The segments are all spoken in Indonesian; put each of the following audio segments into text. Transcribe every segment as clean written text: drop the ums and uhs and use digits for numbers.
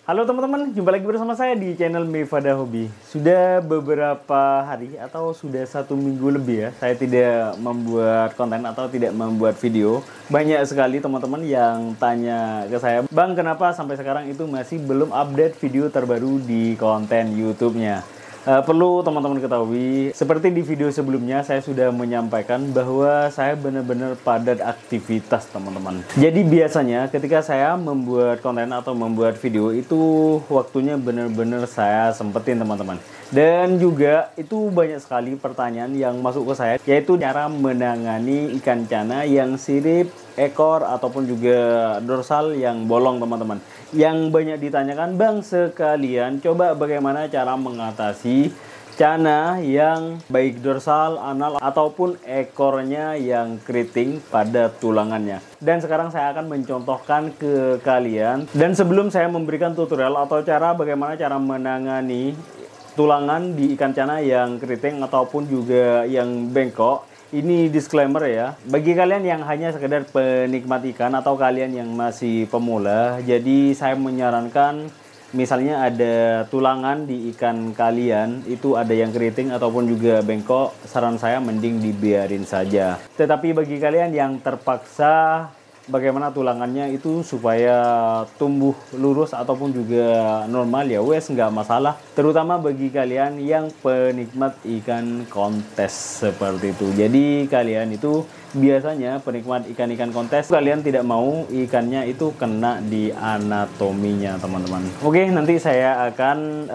Halo teman-teman, jumpa lagi bersama saya di channel Mevada Hobi. Sudah beberapa hari atau sudah 1 minggu lebih ya, saya tidak membuat konten atau tidak membuat video. Banyak sekali teman-teman yang tanya ke saya, Bang kenapa sampai sekarang itu masih belum update video terbaru di konten YouTube-nya. Perlu teman-teman ketahui, seperti di video sebelumnya saya sudah menyampaikan bahwa saya benar-benar padat aktivitas teman-teman. Jadi biasanya ketika saya membuat konten atau membuat video itu waktunya benar-benar saya sempetin teman-teman. Dan juga itu banyak sekali pertanyaan yang masuk ke saya, yaitu cara menangani ikan cana yang sirip, ekor ataupun juga dorsal yang bolong teman-teman. Yang banyak ditanyakan, Bang sekalian coba bagaimana cara mengatasi cana yang baik dorsal, anal ataupun ekornya yang keriting pada tulangannya. Dan sekarang saya akan mencontohkan ke kalian. Dan sebelum saya memberikan tutorial atau bagaimana cara menangani tulangan di ikan cana yang keriting ataupun juga yang bengkok, ini disclaimer ya, bagi kalian yang hanya sekedar penikmat ikan atau kalian yang masih pemula, jadi saya menyarankan misalnya ada tulangan di ikan kalian itu ada yang keriting ataupun juga bengkok, saran saya mending dibiarin saja. Tetapi bagi kalian yang terpaksa bagaimana tulangannya itu supaya tumbuh lurus ataupun juga normal, ya wes nggak masalah, terutama bagi kalian yang penikmat ikan kontes seperti itu. Jadi kalian itu biasanya penikmat ikan-ikan kontes, kalian tidak mau ikannya itu kena di anatominya teman-teman. Oke, nanti saya akan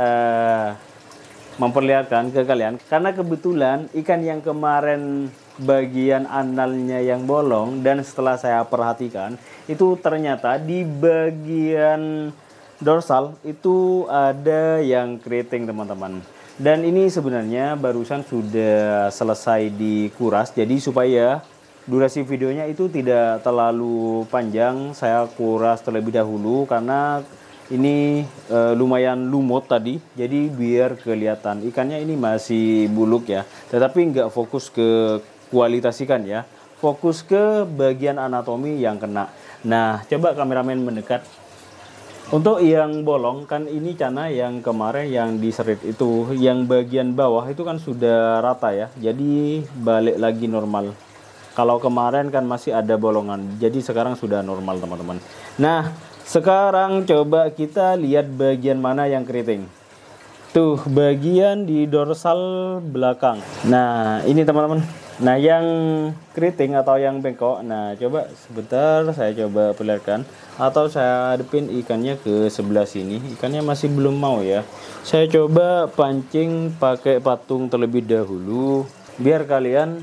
memperlihatkan ke kalian, karena kebetulan ikan yang kemarin bagian analnya yang bolong, dan setelah saya perhatikan itu ternyata di bagian dorsal itu ada yang keriting teman-teman. Dan ini sebenarnya barusan sudah selesai dikuras, jadi supaya durasi videonya itu tidak terlalu panjang, saya kuras terlebih dahulu karena ini lumayan lumut tadi, jadi biar kelihatan ikannya ini masih buluk ya, tetapi nggak fokus ke kualitas ikan ya, fokus ke bagian anatomi yang kena. Nah, coba kameramen mendekat. Untuk yang bolong kan ini cana yang kemarin yang diserit itu, yang bagian bawah itu kan sudah rata ya, jadi balik lagi normal. Kalau kemarin kan masih ada bolongan, jadi sekarang sudah normal teman-teman. Nah, sekarang coba kita lihat bagian mana yang keriting. Tuh, bagian di dorsal belakang. Nah, ini teman-teman. Nah, yang keriting atau yang bengkok, nah coba sebentar saya coba perlihatkan, atau saya hadapin ikannya ke sebelah sini. Ikannya masih belum mau ya. Saya coba pancing pakai patung terlebih dahulu biar kalian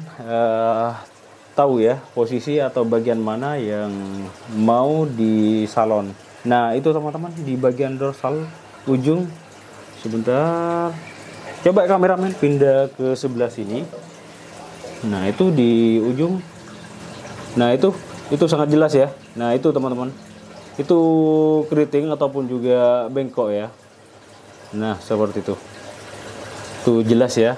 tahu ya posisi atau bagian mana yang mau disalon. Nah, itu teman-teman di bagian dorsal ujung. Sebentar. Coba kameramen pindah ke sebelah sini. Nah, itu di ujung. Nah, itu sangat jelas ya. Nah, itu teman-teman. Itu keriting ataupun juga bengkok ya. Nah, seperti itu. Tuh jelas ya.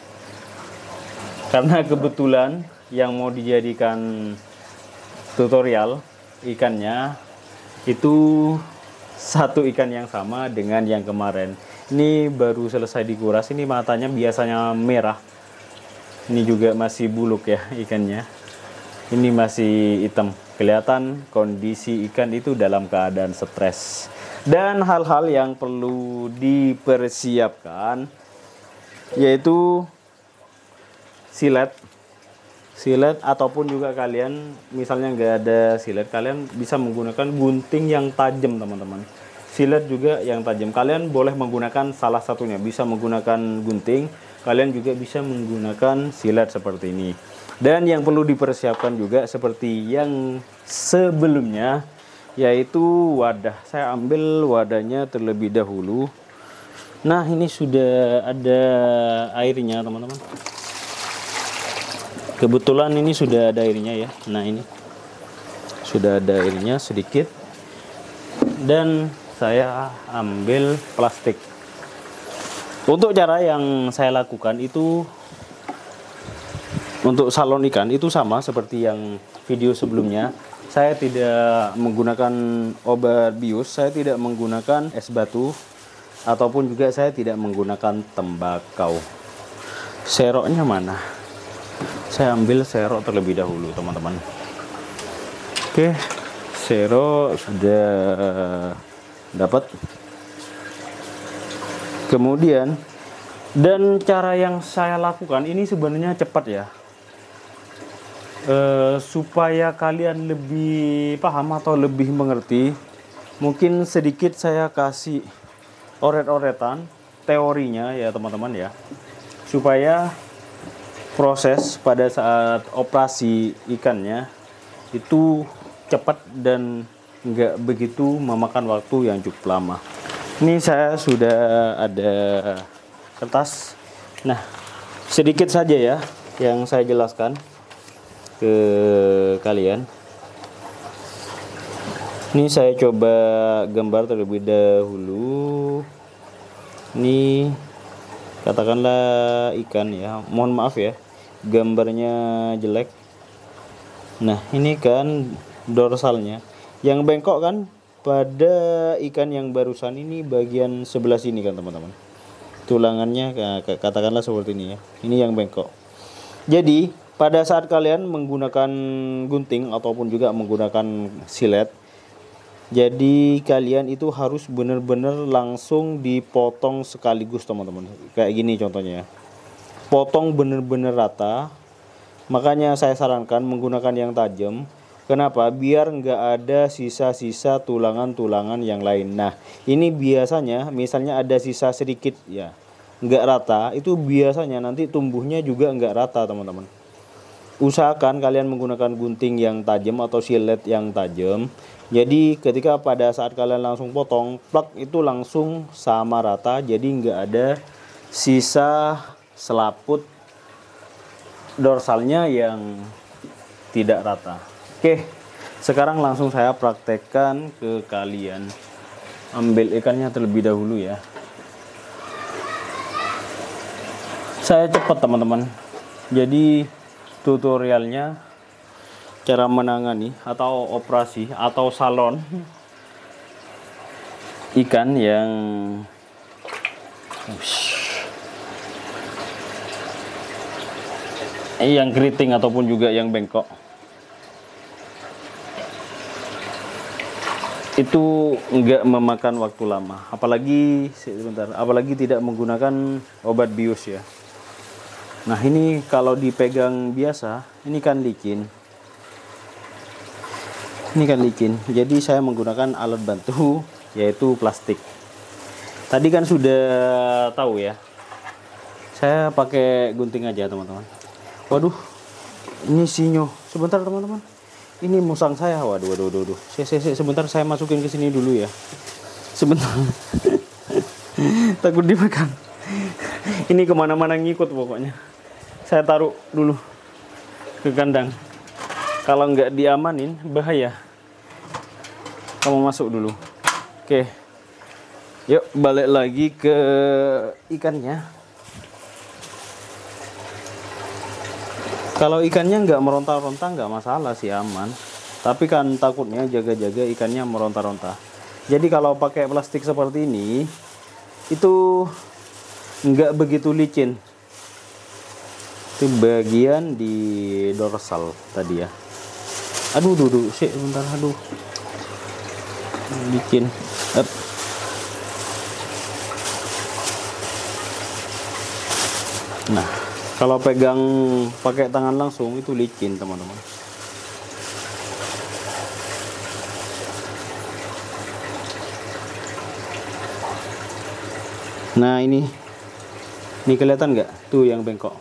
Karena kebetulan yang mau dijadikan tutorial ikannya itu satu ikan yang sama dengan yang kemarin. Ini baru selesai dikuras. Ini matanya biasanya merah. Ini juga masih buluk ya ikannya. Ini masih hitam. Kelihatan kondisi ikan itu dalam keadaan stres. Dan hal-hal yang perlu dipersiapkan yaitu silet ataupun juga kalian misalnya nggak ada silet, kalian bisa menggunakan gunting yang tajam teman-teman. Silet juga yang tajam, kalian boleh menggunakan salah satunya, bisa menggunakan gunting, kalian juga bisa menggunakan silet seperti ini. Dan yang perlu dipersiapkan juga seperti yang sebelumnya, yaitu wadah. Saya ambil wadahnya terlebih dahulu. Nah, ini sudah ada airnya teman-teman. Kebetulan ini sudah ada airnya ya. Nah, ini sudah ada airnya sedikit. Dan saya ambil plastik. Untuk cara yang saya lakukan itu untuk salon ikan itu sama seperti yang video sebelumnya. saya tidak menggunakan obat bius, saya tidak menggunakan es batu, ataupun juga saya tidak menggunakan tembakau. Seroknya mana? Saya ambil serok terlebih dahulu, teman-teman. Oke, serok sudah dapat. Kemudian, dan cara yang saya lakukan ini sebenarnya cepat ya, supaya kalian lebih paham atau lebih mengerti. Mungkin sedikit saya kasih oret-oretan teorinya ya teman-teman ya, supaya proses pada saat operasi ikannya itu cepat dan nggak begitu memakan waktu yang cukup lama. Ini saya sudah ada kertas. Nah, sedikit saja ya yang saya jelaskan ke kalian. Ini saya coba gambar terlebih dahulu. Ini katakanlah ikan ya. Mohon maaf ya, gambarnya jelek. Nah, ini kan dorsalnya. Yang bengkok kan pada ikan yang barusan ini bagian sebelah sini kan teman-teman. Tulangannya katakanlah seperti ini ya. Ini yang bengkok. Jadi pada saat kalian menggunakan gunting ataupun juga menggunakan silet, jadi kalian itu harus benar-benar langsung dipotong sekaligus teman-teman. Kayak gini contohnya ya. Potong benar-benar rata. Makanya saya sarankan menggunakan yang tajam. Kenapa? Biar nggak ada sisa-sisa tulangan-tulangan yang lain. Nah, ini biasanya misalnya ada sisa sedikit ya, nggak rata, itu biasanya nanti tumbuhnya juga nggak rata teman-teman. Usahakan kalian menggunakan gunting yang tajam atau silet yang tajam. Jadi ketika pada saat kalian langsung potong, plak itu langsung sama rata. Jadi nggak ada sisa selaput dorsalnya yang tidak rata. Oke, sekarang langsung saya praktekkan ke kalian. Ambil ikannya terlebih dahulu ya. Saya cepat teman-teman. Jadi tutorialnya cara menangani atau operasi atau salon ikan yang keriting ataupun juga yang bengkok. Itu enggak memakan waktu lama, apalagi tidak menggunakan obat bius ya. Nah, ini kalau dipegang biasa, ini kan licin. Jadi saya menggunakan alat bantu yaitu plastik. Tadi kan sudah tahu ya. Saya pakai gunting aja, teman-teman. Waduh, ini sinyo. Sebentar, teman-teman. Ini musang saya. Waduh. Sebentar, saya masukin ke sini dulu ya. Sebentar. Takut dimakan. Ini kemana-mana ngikut pokoknya. Saya taruh dulu ke kandang. Kalau nggak diamanin, bahaya. Kamu masuk dulu. Oke. Yuk, balik lagi ke ikannya. Kalau ikannya nggak meronta-ronta nggak masalah sih, aman. Tapi kan takutnya jaga-jaga ikannya meronta-ronta. Jadi kalau pakai plastik seperti ini, itu nggak begitu licin. Itu bagian di dorsal tadi ya. Aduh, sebentar, aduh. Licin. Nah, kalau pegang pakai tangan langsung itu licin, teman-teman. Nah, ini kelihatan nggak? Tuh yang bengkok.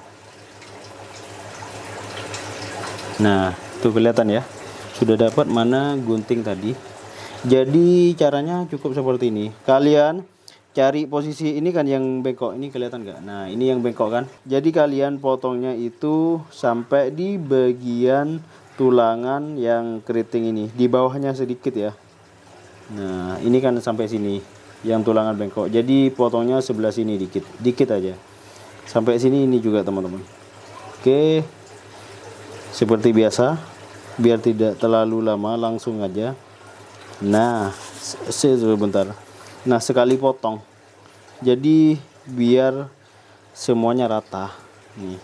Nah, tuh kelihatan ya. Sudah dapat mana gunting tadi. Jadi caranya cukup seperti ini. Kalian cari posisi ini kan yang bengkok, ini kelihatan nggak? Nah, ini yang bengkok kan. Jadi kalian potongnya itu sampai di bagian tulangan yang keriting ini, di bawahnya sedikit ya. Nah, ini kan sampai sini yang tulangan bengkok. Jadi potongnya sebelah sini dikit aja. Sampai sini ini juga, teman-teman. Oke. Seperti biasa. biar tidak terlalu lama, langsung aja. Nah, sebentar. Nah, sekali potong. Jadi biar semuanya rata. Nih.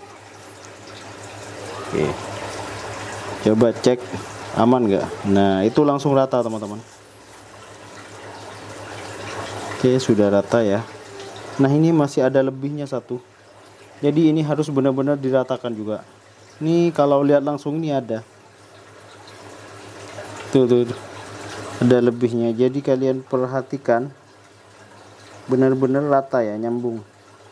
Oke. Coba cek aman nggak? Nah, itu langsung rata, teman-teman. Oke, sudah rata ya. Nah, ini masih ada lebihnya satu. Jadi ini harus benar-benar diratakan juga. Ini kalau lihat langsung ini ada. Tuh. Ada lebihnya. Jadi kalian perhatikan benar-benar rata ya, nyambung.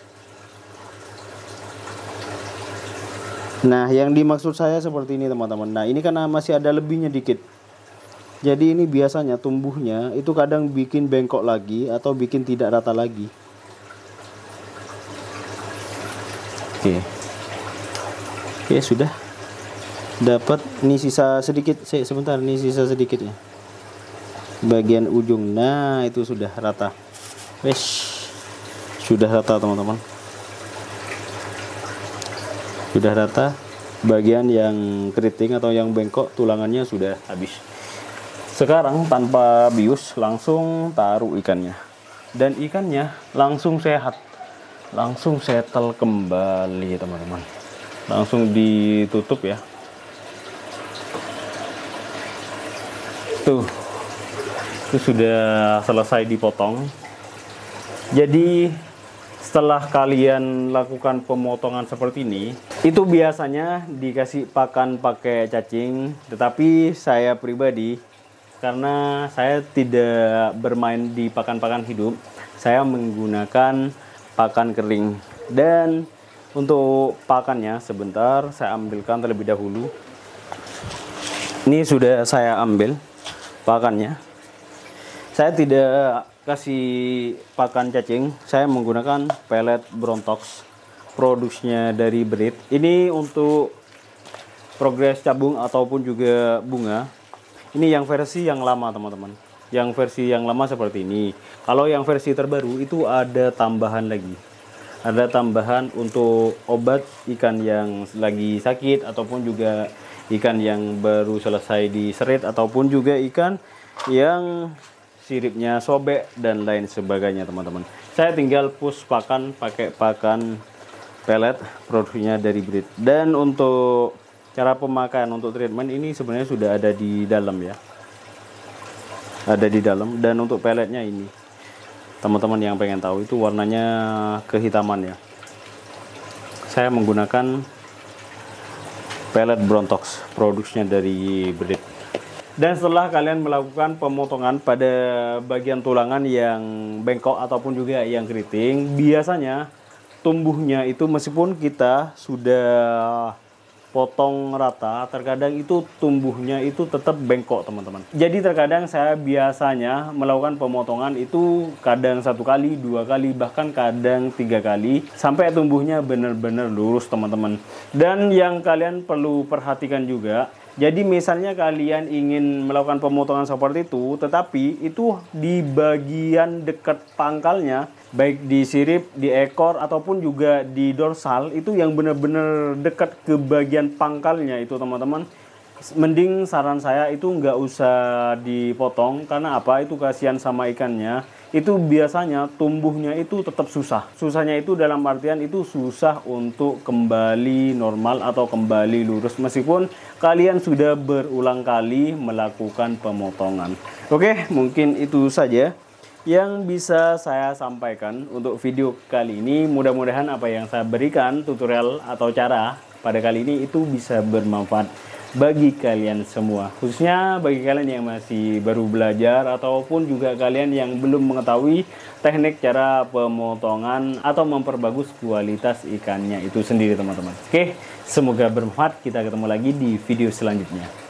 Nah, yang dimaksud saya seperti ini, teman-teman. Nah, ini karena masih ada lebihnya dikit. Jadi ini biasanya tumbuhnya itu kadang bikin bengkok lagi atau bikin tidak rata lagi. Oke, sudah dapat. Ini sisa sedikit. Sebentar, ini sisa sedikit ya. Bagian ujung. Nah, itu sudah rata. Sudah rata, teman-teman. Sudah rata. Bagian yang keriting atau yang bengkok tulangannya sudah habis. Sekarang tanpa bius langsung taruh ikannya. Dan ikannya langsung sehat. Langsung settle kembali, teman-teman. Langsung ditutup ya. Tuh. Itu sudah selesai dipotong. Jadi setelah kalian lakukan pemotongan seperti ini, itu biasanya dikasih pakan pakai cacing. Tetapi saya pribadi, karena saya tidak bermain di pakan-pakan hidup, saya menggunakan pakan kering. Dan untuk pakannya sebentar saya ambilkan terlebih dahulu. Ini sudah saya ambil pakannya. Saya tidak kasih pakan cacing, saya menggunakan pelet Brontox, produksinya dari Breed. Ini untuk progres cabung ataupun juga bunga. Ini yang versi yang lama, teman-teman. Yang versi yang lama seperti ini. Kalau yang versi terbaru itu ada tambahan lagi. Ada tambahan untuk obat ikan yang lagi sakit, ataupun juga ikan yang baru selesai diserit, ataupun juga ikan yang siripnya sobek dan lain sebagainya, teman-teman. Saya tinggal push pakan pakai pakan pelet produksinya dari Breed. Dan untuk cara pemakaian untuk treatment ini sebenarnya sudah ada di dalam ya. Ada di dalam. Dan untuk peletnya ini, teman-teman yang pengen tahu, itu warnanya kehitaman ya. Saya menggunakan pelet Brontox produksinya dari Breed. Dan setelah kalian melakukan pemotongan pada bagian tulangan yang bengkok ataupun juga yang keriting, biasanya tumbuhnya itu meskipun kita sudah potong rata, terkadang itu tumbuhnya itu tetap bengkok, teman-teman. Jadi terkadang saya biasanya melakukan pemotongan itu kadang 1 kali, 2 kali, bahkan kadang 3 kali sampai tumbuhnya benar-benar lurus, teman-teman. Dan yang kalian perlu perhatikan juga, jadi misalnya kalian ingin melakukan pemotongan seperti itu, tetapi itu di bagian dekat pangkalnya, baik di sirip, di ekor, ataupun juga di dorsal, itu yang benar-benar dekat ke bagian pangkalnya itu, teman-teman. Mending saran saya itu nggak usah dipotong. Karena apa? Itu kasihan sama ikannya. Itu biasanya tumbuhnya itu tetap susah. Susahnya itu dalam artian itu susah untuk kembali normal atau kembali lurus meskipun kalian sudah berulang kali melakukan pemotongan. Oke, mungkin itu saja yang bisa saya sampaikan untuk video kali ini. Mudah-mudahan apa yang saya berikan tutorial atau cara pada kali ini itu bisa bermanfaat bagi kalian semua, khususnya bagi kalian yang masih baru belajar ataupun juga kalian yang belum mengetahui teknik cara pemotongan atau memperbagus kualitas ikannya itu sendiri, teman-teman. Oke, semoga bermanfaat. Kita ketemu lagi di video selanjutnya.